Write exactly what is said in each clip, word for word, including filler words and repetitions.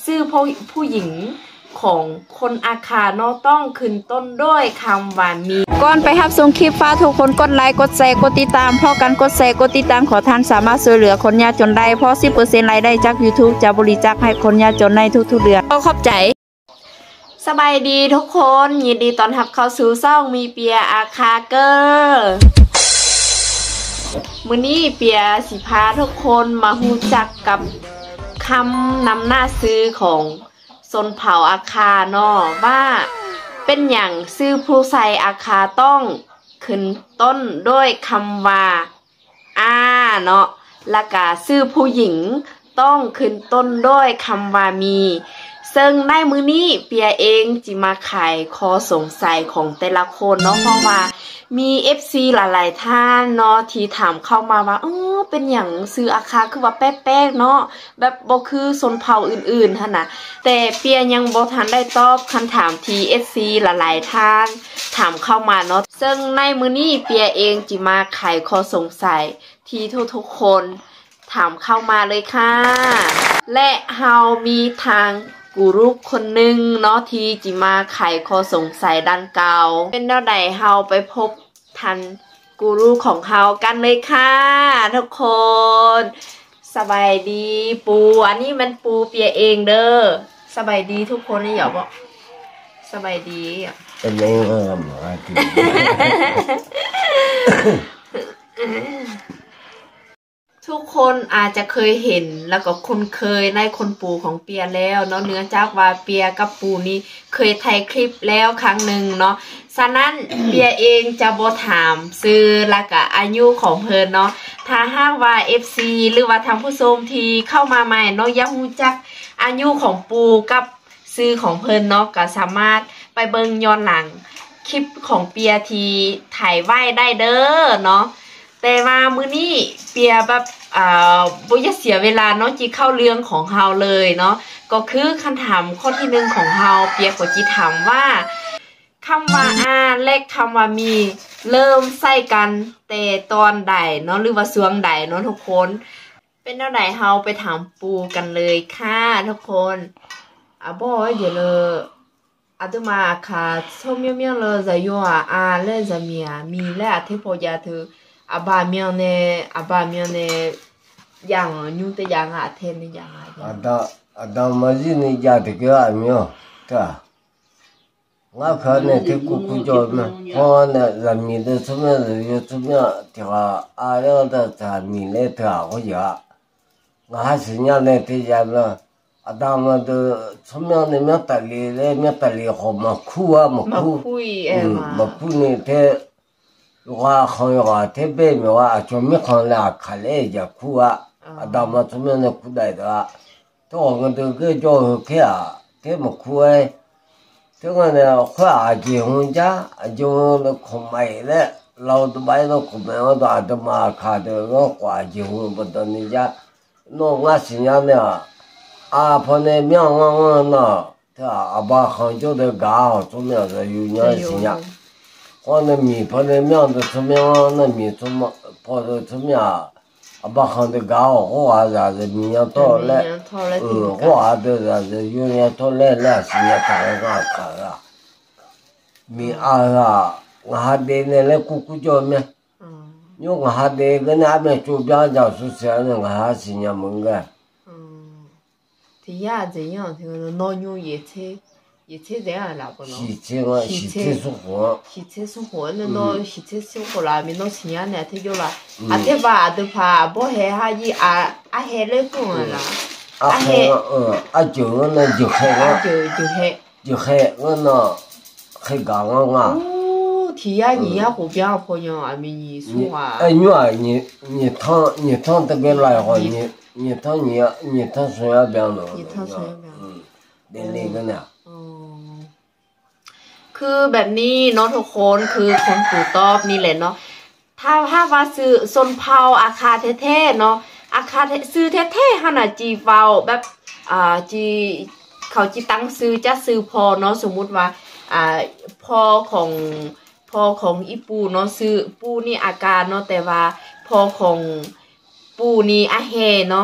ชื่อผู้ผู้หญิงของคนอาคาเนาะต้องขึ้นต้นด้วยคำว่ามีก่อนไปรับชมคลิปฟ้าทุกคนกดไลค์กดแชร์กดติดตามพอกันกดแชร์กดติดตามขอท่านสามารถช่วยเหลือคนยากจนได้เพราะ สิบเปอร์เซ็นต์ รายได้จาก YouTube จะบริจาคให้คนยากจนในทุกๆเดือนขอบใจสบายดีทุกคนยินดีต้อนรับเข้าสู่ช่องมีเปียอาคาเกอร์มื้อนี้เปียสิพาทุกคนมาฮู้จักกับคำนำหน้าซื้อของชนเผ่าอาคาเนาะว่าเป็นอย่างชื่อผู้ใส่อาคาต้องขึ้นต้นด้วยคำว่าอาเนาะแล้วก็ชื่อผู้หญิงต้องขึ้นต้นด้วยคำว่ามีซึ่งในมื้อนี้เปียเองจิมาไขข้อสงสัยของแต่ละคนเนาะเพราะว่ามี เอฟ ซี หลายๆท่านเนาะที่ถามเข้ามาว่าเออเป็นหยังซื้ออาคาคือว่าแป๊กๆเนาะแบบบ่คือชนเผ่าอื่นๆหั่นน่ะแต่เปียยังบ่ทันได้ตอบคำถามที่ เอฟ ซี หลายๆท่านถามเข้ามาเนาะซึ่งในมื้อนี้เปียเองจิมาไขข้อสงสัยที่ทุกๆคนถามเข้ามาเลยค่ะและเฮามีทางกูรูคนหนึ่งเนาะที่จิมาไขข้อสงสัยด้านเก่าเป็นแนวใดเฮาไปพบทันกูรูของเฮากันเลยค่ะทุกคนสบายดีปูอันนี้มันปูเปียเองเด้อสบายดีทุกคนนี่อย่าบอกสบายดีเป็นยังไงมาทีทุกคนอาจจะเคยเห็นแล้วก็คุ้นเคยในคนปูของเปียแล้วเนาะเนื่องจากว่าเปียกับปูนี้เคยถ่ายคลิปแล้วครั้งหนึ่งเนาะฉะนั้นเปียเองจะบ่ถามชื่อและก็อายุของเพิ่นเนาะถ้าหากว่า เอฟ ซี หรือว่าทางผู้ชมที่เข้ามาใหม่เนาะอยากรู้จักอายุของปูกับชื่อของเพิ่นเนาะก็สามารถไปเบิ่งย้อนหลังคลิปของเปียที่ถ่ายไว้ได้เด้อเนาะแต่ว่ามื้อนี้เปียแบบอ่าบ่อยากเสียเวลาเนาะจิเข้าเรื่องของเฮาเลยเนาะก็คือคำถามข้อที่หนึ่งของเฮาเปียก็จิถามว่าคำว่าอาและคำว่ามีเริ่มใส่กันแต่ตอนใดเนาะหรือว่าช่วงใดเนาะทุกคนเป็นแนวใดเฮาไปถามปูกันเลยค่ะทุกคนอ่ะบ่เดี๋ยวเลยอาตมาค่ะ처음이면은 자요아 아레자미야 미레 아테포야트อาบาเมียนเนอาบาเมียนเนอย่างยูแต่อย่างอ่ะเทนอย่างอ่ะอาดาอาดามาจีนี่ยาตะเกียอ่ะมีอ๋อจ้ะงาข้าเนี่ยที่กูกูจอดมาพอเนี่ยจะมีแต่สมัยเรียนสมัยที่ว่าอะไรก็จะมีเรื่องที่เขาอยากงาสิ่งเนี่ยที่จะมาอาดามาเดสมัยเนี่ยมีตะลีเลยมีตะลีเขามาคู่อ่ะมาคู่มาคุยเอ็มมาคู่เนี่ยที่ว่าเขาว่าเทปเมื่อว่าจอมไม่คนละขายจะคู่อ่ะดามาสมัยนั้นคู่ได้ตัวตัวคนตัวก็จะแค่เทปมาคู่ไอ้ตัวคนเนี่ยคู่อาจีฮุนจ้าอาจีฮุนคงไม่เลยเราตัวไปเราคงไม่ว่าตัวอาตมาขาดเรากว่าอาจีฮุนบนตัวนี้จ้าน้องว่าสิ่งนี้อาพอเนี่ยมีงงงเนาะถ้าอาบ้าเขาจะได้ก้าวสมัยจะอยู่เนี่ยสิ่งนี้我那米泡的面的怎么样？那米怎么泡的怎么样？啊，把行的干好，我话啥子米要到来，嗯，我话的啥子有人到来来，是也干了干干了。米啊啥，我还得那来咕咕叫咩？嗯，因为我还得跟那边周边家属说那我还是也门个。 嗯，这也这样，这个老牛也车。洗车这样啦不喏？ 洗车啊，洗车生活。 洗车生活，那喏洗车生活啦，咪喏钱啊，那他就啦，啊他把都怕，不还还伊啊啊还来讲啦， 啊还嗯啊就我那就还啊就就还就还我那还干我啊。 哦，天呀，你呀后边朋友啊，咪你说话。 哎，你啊，你你趟你趟这个来话，你你趟你你趟谁那边了？ 你趟谁那边？ 嗯，那那个呢？ คือแบบนี้เนาะทุกคนคือคนปู่ตอบนี่แหละเนาะถ้าถ้าว่าซื้อชนเผ่าอาคาแท้ๆเนาะอาคาซื้อแท้ๆหั่นน่ะจีเว้าแบบอ่าจีเขาจีตั้งซื้อจะซื้อพอเนาะสมมุติว่าอ่าพ่อของพ่อของอีปูเนาะซื้อปูนี่อาการเนาะแต่ว่าพ่อของปูนี่อาเฮเนาะ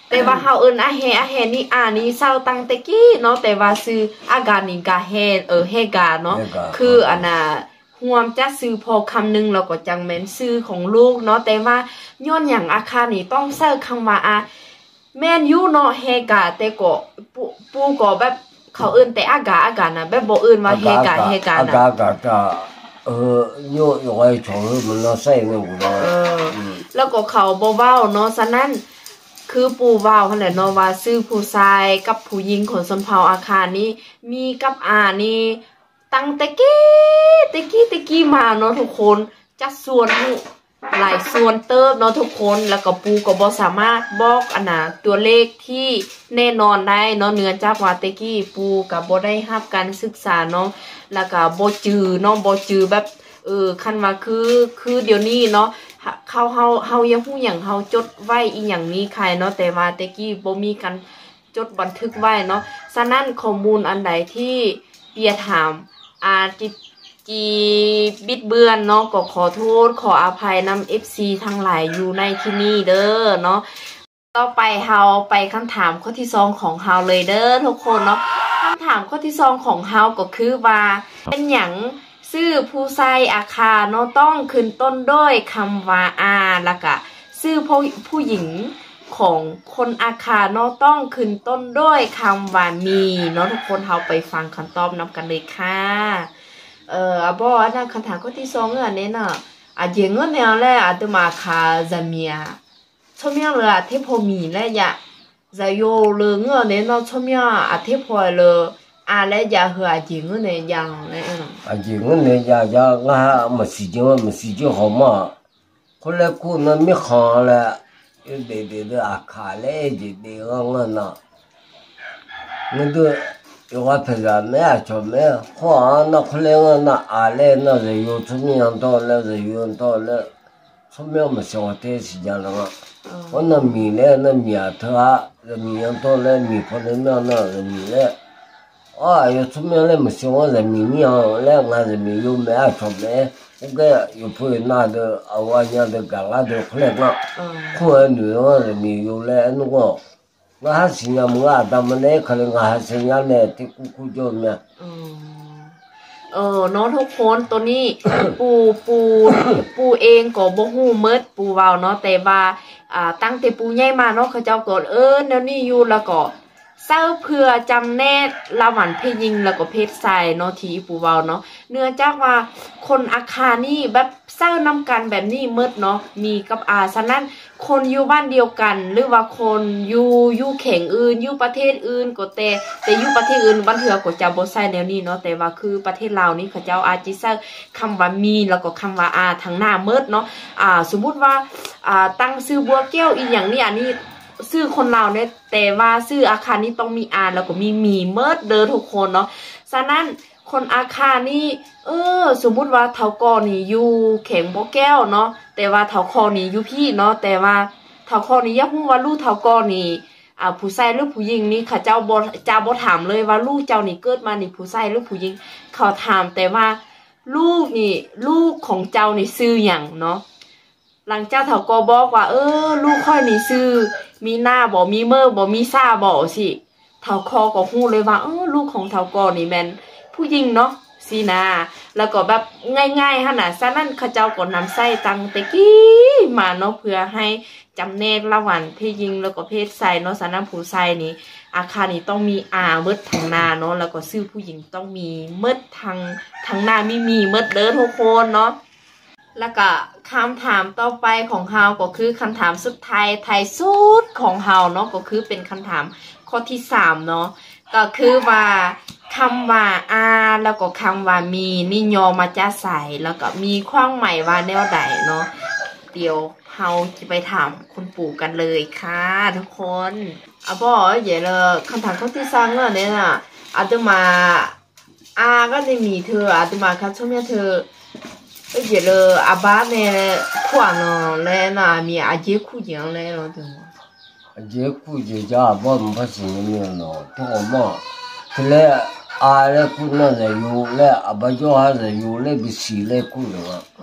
แต่ว่าเฮาเอิ้นอาแฮอาแฮนี่อ่านี่เศร้าตั้งแต่กี้เนาะแต่ว่าซื้ออากานี่กาแฮเออเฮกาเนาะคืออันน่ะห่วมจะซื้อพอคำนึงแล้วก็จังแม่นซื้อของลูกเนาะแต่ว่าย้อนหยังอาคานี่ต้องใช้คำว่าอาแม่นอยู่เนาะเฮกาแต่ก็ปูปูก็แบบเขาเอิ้นแต่อากาอากาน่ะแบบบ่เอิ้นว่าเฮกาเฮกาน่ะอากาก็เออโยโยไอ้ชงมันน่าใส่แม่กูเนาะเออแล้วก็เขาบ่เว้าเนาะฉะนั้นคือปู่เว้าหั่นแหละเนาะว่าซื้อผู้ชายกับผู้หญิงของชนเผ่าอาคานี้มีกับอานี่ตั้งแต่กี้แต่กี้แต่กี้มาเนาะทุกคนจัดส่วนหลายส่วนเติบเนาะทุกคนแล้วก็ปู่ก็บ่สามารถบอกอันน่ะตัวเลขที่แน่นอนได้เนาะเนื่องจากว่าแต่กี้ปู่ก็บ่ได้รับการศึกษาเนาะแล้วก็บ่จื้อเนาะบ่จื้อแบบเออคันว่าคือคือเดี๋ยวนี้เนาะเขาเฮาเฮายังฮู้หยังเฮาจดไว้อีหยังนี้ใครเนาะแต่ว่าแต่กี้บ่มีการจดบันทึกไว้เนาะฉะนั้นข้อมูลอันใดที่เปียถามอาจิจีบิดเบือนเนาะก็ขอโทษขออภัยนำ เอฟ ซี ทั้งหลายอยู่ในที่นี่เด้อเนาะต่อไปเฮาไปคำถามข้อที่สองของเฮาเลยเด้อทุกคนเนาะคำถามข้อที่สองของเฮาก็คือว่าเป็นหยังชื่อผู้ใส่อาคาเนาะต้องขึ้นต้นด้วยคำว่าอาแล้วก็ชื่อผู้ผู้หญิงของคนอาคาเนาะต้องขึ้นต้นด้วยคำว่ามีเนาะทุกคนเฮาไปฟังคำตอบนำกันเลยค่ะเอ่ออ่ะบ่อันนั้นคำถามข้อที่สองอันนี้น่ะอ่ะเจงเนาะแหละอ่ะตมาคาซะเมียชมยังเลยอ่ะเทพมีแล้วอย่าจะโยเลงอ่ะเนี่ยเนาะชมยังอ่ะเทพเลยอ่ะแล้วอย่าเหอะจริงเนี่ยยังเนี่ยอ่ะจริงเนี่ยอย่าอย่าง่าไม่สิจริงไม่สิจริง好嘛คนละกูนั่นไม่ขอละเดี๋ยวเดี๋ยวอาคาเลยเดี๋ยวเดี๋ยวงั้นน่ะงั้นดู有个朋友没啊，就没，好，那后来我那阿来那人有出名到了，人有到了，出名没小带时间了嘛。我那米来那米头啊，人米到了米泡的那那人米来，啊，有出名了没小我人米娘来，俺人米有没啊，就没，我个有朋友拿的啊，我娘的干俺的回来嘛，后来女人人米有来那个。我还是伢么啊，他们那可能我还是伢那ที่กูกูจมเนี่ยเออเนาะทุกคนตัวนี้ ปูปูปูเองก็บ่ฮู้หมดปูเว้าเนาะแต่ว่าอ่าตั้งแต่ปูใหญ่มาเนาะเขาเจ้าก็เออแนวนี้อยู่แล้วก็เศร้าเพื่อจำแนกระหว่างเพศหญิงแล้วก็เพศชายเนาะที่ปูเว้าเนาะเนื่องจากว่าคนอาคานี่แบบเศร้านำกันแบบนี้หมดเนาะมีกับอาฉะนั้นคนอยู่บ้านเดียวกันหรือว่าคนอยู่อยู่แข่งอื่นอยู่ประเทศอื่นก็แต่แต่อยู่ประเทศอื่นบ้านเถื่อก็จะบ่ใช้แนวนี้เนาะแต่ว่าคือประเทศลาวนี่เขาเจ้าอาจจะใช้คำว่ามีแล้วก็คำว่าอาทางหน้าหมดเนาะอ่าสมมุติว่าอ่าตั้งชื่อบัวแก้วอีหยังนี่อันนี้ชื่อคนลาวเนี่ยแต่ว่าชื่ออาคารนี้ต้องมีอาแล้วก็มีมีเมิดเด้อทุกคนเนาะฉะนั้นคนอาคารนี่เออสมมุติว่าเฒ่ากอนี่อยู่แข็งบ่แก้วเนาะแต่ว่าเฒ่าคอนี่อยู่พี่เนาะแต่ว่าเฒ่าคอนี่อยากฮู้ว่าลูกเฒ่ากอนี่อ่าผู้ชายหรือผู้หญิงนี่เขาเจ้าบ่จะบ่ถามเลยว่าลูกเจ้านี่เกิดมานี่ผู้ชายหรือผู้หญิงเขาถามแต่ว่าลูกนี่ลูกของเจ้านี่ชื่อหยังเนาะหลังจากเฒ่ากอบอกว่าเออลูกค่อยนี่ชื่อมีหน้าบ่มีเมื่อบ่มีซ่าบ่สิเฒ่าคอก็ฮู้เลยว่าเออลูกของเฒ่ากอนี่แม่นผู้หญิงเนาะสินะแล้วก็แบบง่ายๆหั่นน่ะฉะนั้นเขาเจ้าก็นำใส่ตั้งแต่กี้มาเนาะเพื่อให้จำแนกระหว่างเพศหญิงแล้วก็เพศชายเนาะฉะนั้นผู้ชายนี่อาคารนี่ต้องมีอาเมิดทางหน้าเนาะแล้วก็ชื่อผู้หญิงต้องมีเมิดทางทางหน้ามีมีเมิดเด้อทุกคนเนาะแล้วก็คำถามต่อไปของเฮาก็คือคำถามสุดท้ายท้ายสุดของเฮาเนาะก็คือเป็นคำถามข้อที่สามเนาะก็คือว่าคำว่าอาแล้วก็คำว่ามีนี่ยอมาจะใส่แล้วก็มีความหมายว่าแนวใดเนาะเดี๋ยวเฮาจะไปถามคุณปู่กันเลยค่ะทุกคนอ่ะบ่เดี๋ยวเลยคำถามข้อที่สามเนี่ยน่ะอาตมาอาก็จะมีเธออาตมาค่ะช่วงนี้เธอเอ้ยเดี๋ยวเลยอาบ้าเนี่ยขวานเนาะแล้วน่ะมีอาเจคู่หญิงแล้วเนาะถึงอาเจคู่หญิงจ้าบ่มันภาษาเนี่ยเนาะที่ผมว่าคือแล้วอาเลยคู่นั่นเลยอยู่แล้วอาบ้าจ่อหาเลยอยู่เลยไปสีเลยคู่เลยว่ะ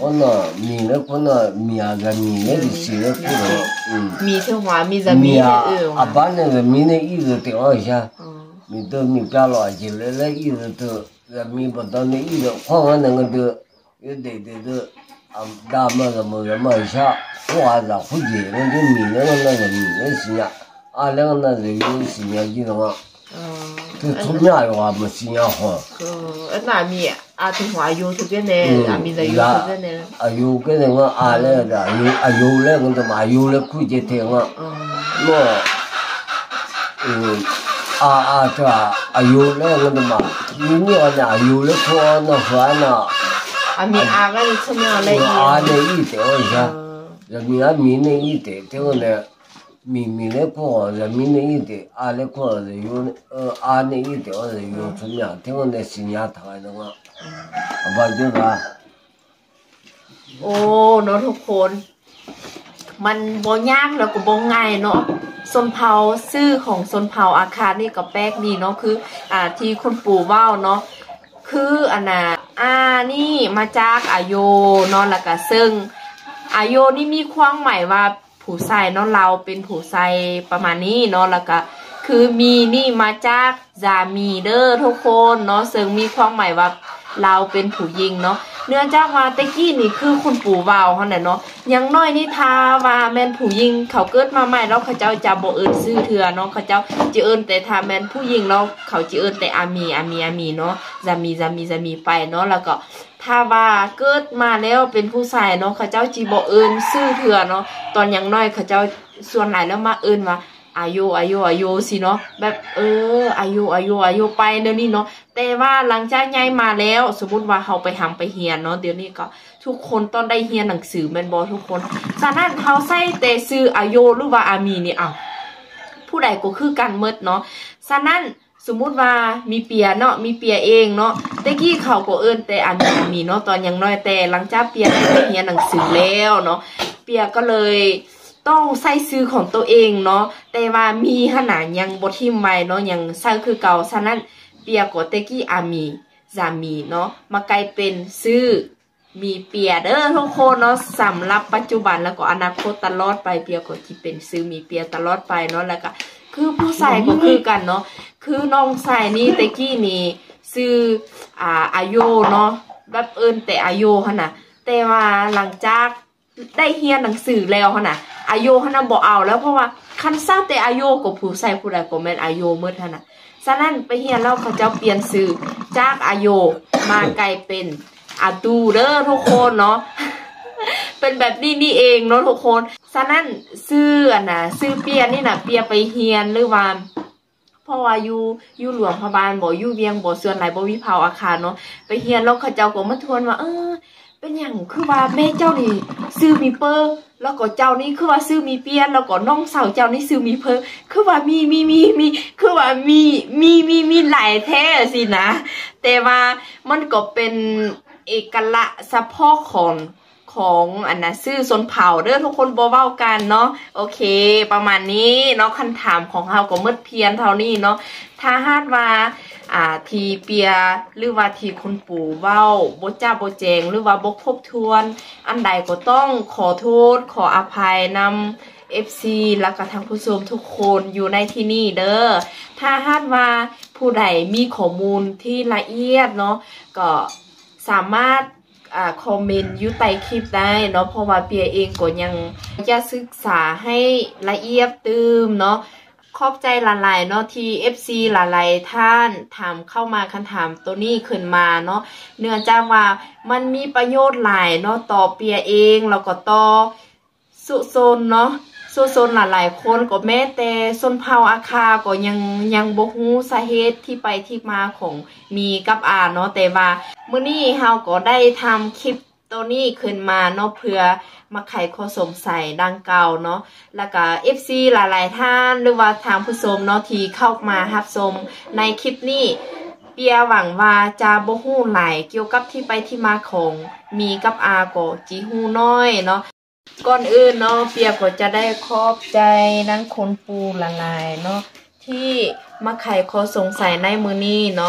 我那米的可能米啊个米的洗的可能，嗯。 米是话米是米的呃。 啊，把那个米的意思调一下，米都米不要乱起来了，意思都那米不到那意思，换个那个都有对对都啊，大么子么子么一下，我还是回去那就米那个那个米的洗呀，啊那个那是有洗呀，记得吗？嗯。就出面的话没洗呀好。 呃，那米啊，听话有这边的，啊米的有这边的。 啊有个那个啊那个有啊有那个什么有那估计听啊。嗯。我，嗯，啊啊这啊有那个什么，有你个呢有那个那河呢。 啊米啊个你出面来一。 啊那一点一下，人民啊米那一点，这个呢。米米那块人民那一点，啊那块是有呃啊那一点是有出面，听我那新疆台的嘛，不就是啊？ โอ้เนาะทุกคนมันบ่ยากแล้วก็บ่ง่ายเนาะชนเผ่าชื่อของชนเผ่าอาคานี่ก็แปลกดีเนาะคืออ่าที่คุณปู่เว้าเนาะคืออันน่ะอานี่มาจากอาโยเนาะแล้วก็ซึ่งอาโยนี่มีความหมายว่าผู้ใส่เนาะเราเป็นผู้ใส่ประมาณนี้เนาะแล้วก็คือมีนี่มาจากจามีเด้อทุกคนเนาะซึ่งมีความหมายว่าเราเป็นผู้หญิงเนาะเนื่องจากว่าตะกี้นี่คือคุณปู่ว่าวเขาเนี่ยเนาะยังน้อยนี่ทาว่าแม่นผู้หญิงเขาเกิดมาใหม่แล้วเขาเจ้าจะบ่เอิ้นชื่อเถื่อเนาะเขาเจ้าจะเอิ้นแต่ถ้าแม่นผู้หญิงแล้วเขาจะเอิ้นแต่อามีอามีอามีเนาะจามีจามีจามีไปเนาะแล้วก็ถ้าว่าเกิดมาแล้วเป็นผู้ชายเนาะเขาเจ้าจีบ่เอิ้นชื่อเถื่อเนาะตอนยังน้อยเขาเจ้าส่วนหลายแล้วมาเอิ้นว่าอายุอายุอายุสิเนาะแบบเอออายุอายุอายุไปเดี๋ยวนี้เนาะแต่ว่าหลังจากย้ายมาแล้วสมมุติว่าเขาไปทำไปเรียนเนาะเดี๋ยวนี้ก็ทุกคนต้องได้เรียนหนังสือแม่นบ่ทุกคนฉะนั้นเขาใส่แต่ชื่ออายุหรือว่าอามีนี่อ้าวผู้ใดก็คือกันหมดเนาะฉะนั้นสมมุติว่ามีเปียเนาะมีเปียเองเนาะตะกี้เขาก็เอิ้นแต่อามีอามีเนาะตอนยังน้อยแต่หลังจากเปียได้ไปเรียนหนังสือแล้วเนาะเปียก็เลยต้องใส่ซื้อของตัวเองเนาะแต่ว่ามีขนาดยังบ่ทิ่มไว้เนาะยังใส่คือเก่าฉะนั้นเปียก็ตะกี้อามีจามีเนาะมากลายเป็นซื้อมีเปียเด้อทุกคนเนาะสำหรับปัจจุบันแล้วก็อนาคตตลอดไปเปียก็ที่เป็นซื้อมีเปียตลอดไปเนาะแล้วก็คือผู้ใส่ก็คือกันเนาะคือน้องใส่นี่ตะกี้นี่ซื้ออ่าอายุเนาะแบบเอิ้นแต่อายุหั่นน่ะแต่ว่าหลังจากได้เรียนหนังสือแล้วหั่นน่ะอายุหั่นน่ะบ่เอาแล้วเพราะว่าคันซะแต่อายุก็ผู้ใส่ผู้ใดก็แม่นอายุหมดหั่นน่ะฉะนั้นไปเรียนแล้วเขาเจ้าเปลี่ยนชื่อจากอายุมากลายเป็นอาตูเด้อทุกคนเนาะเป็นแบบนี้นี่เองเนาะทุกคนฉะนั้นชื่ออันน่ะชื่อเปียนี่น่ะเปียไปเรียนหรือว่าเพราะว่าอยู่อยู่หลวงพระบางบ่อยู่เวียงบ่ส่วนหลายบ่มีเผาอาคารเนาะไปเรียนแล้วเขาเจ้าก็มาทวนว่าเออเป็นหยังคือว่าแม่เจ้านี่ชื่อมีเปอร์แล้วก็เจ้านี่คือว่าชื่อมีเปียแล้วก็น้องสาวเจ้านี่ชื่อมีเพอคือว่ามีมีมีมีคือว่ามีมีมีมีหลายแท้สินะแต่ว่ามันก็เป็นเอกลักษณ์เฉพาะของของอันน่ะชื่อชนเผ่าเด้อทุกคนบ่เว้ากันเนาะโอเคประมาณนี้เนาะคำถามของเฮาก็หมดเพียงเท่านี้เนาะถ้าหากว่าอ่าทีเปียหรือว่าทีคุณปู่เว้าบ่จ้าบ่แจงหรือว่าบ่ครบถ้วนอันใดก็ต้องขอโทษขออภัยนำ เอฟ ซี แล้วก็ทางผู้ชมทุกคนอยู่ในที่นี่เด้อถ้าหากว่าผู้ใดมีข้อมูลที่ละเอียดเนาะก็สามารถอ่าคอมเมนต์อยู่ใต้คลิปได้เนาะเพราะว่าเปียเองก็ยังจะศึกษาให้ละเอียดตื่มเนาะขอบใจหลายๆเนาะที่ เอฟ ซี หลายๆท่านถามเข้ามาคำถามตัวนี้ขึ้นมาเนาะเนื่องจากว่ามันมีประโยชน์หลายเนาะต่อเปียเองแล้วก็ต่อสุโซนเนาะสุโซนหลายๆคนก็แม้แต่ชนเผ่าอาคาก็ยังยังบ่ฮู้สาเหตุที่ไปที่มาของมีกับอาเนาะแต่ว่ามื้อนี้เฮาก็ได้ทำคลิปตัวนี้ขึ้นมาเนาะเพื่อมาไขข้อสงสัยดังกล่าวเนาะแล้วก็ เอฟ ซี หลายๆท่านหรือว่าทางผู้ชมเนาะที่เข้ามารับชมในคลิปนี้เปียหวังว่าจะบ่ฮู้หลายเกี่ยวกับที่ไปที่มาของมีกับอาก็จิฮู้น้อยเนาะก่อนอื่นเนาะเปียก็จะได้ขอบใจนั่นคนปูหลายๆเนาะที่มาไขข้อสงสัยในมื้อนี้เนาะ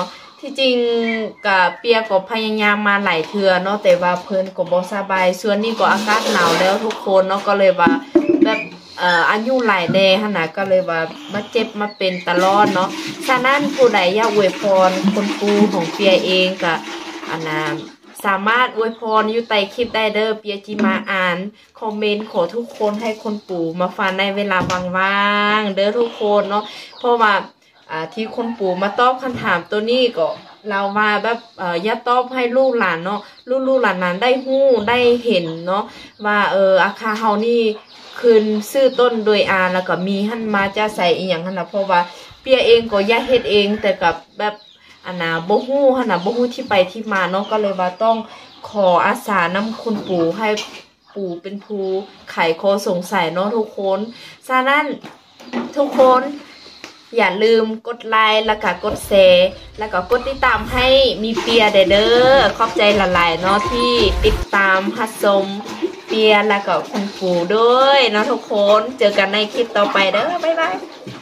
ที่จริงกับเปียก็พยายามมาหลายเทื่อเนาะแต่ว่าเพิ่นก็บ่สบายส่วนนี้ก็อากาศหนาวแล้วทุกคนเนาะก็เลยว่าแบบเอ่ออายุหลายแน่หั่นน่ะก็เลยว่ามาเจ็บมาเป็นตลอดเนาะฉะนั้นผู้ใดอยากอวยพรคนปู่ของเปียเองก็อันน่ะสามารถอวยพรอยู่ใต้คลิปได้เด้อเปียจิมาอ่านคอมเมนต์ขอทุกคนให้คนปู่มาฟังในเวลาว่างๆเด้อทุกคนเนาะเพราะว่าอ่าที่คนปู่มาตอบคำถามตัวนี้ก็เรามาแบบเอ่ออย่าตอบให้ลูกหลานเนาะลูกลูกหลานนั้นได้ฮู้ได้เห็นเนาะว่าเอออาคาเฮานี่คืนซื้อต้นโดยอาแล้วก็มีหั่นมาจะใส่อีหยังหั่นน่ะเพราะว่าเปียเองก็อย่าเฮ็ดเองแต่กับแบบอันน่ะบ่ฮู้หั่นน่ะบ่ฮู้ที่ไปที่มาเนาะก็เลยว่าต้องขออาสานำคุณปู่ให้ปู่เป็นผู้ไขข้อสงสัยเนาะทุกคนฉะนั้นทุกคนอย่าลืมกดไลค์แล้วก็กดแชร์แล้วก็กดติดตามให้มีเปียเด้อเด้อขอบใจหลายๆเนาะที่ติดตามรับชมเปียแล้วก็คุณปู่ด้วยเนาะทุกคนเจอกันในคลิปต่อไปเด้อบ๊ายบาย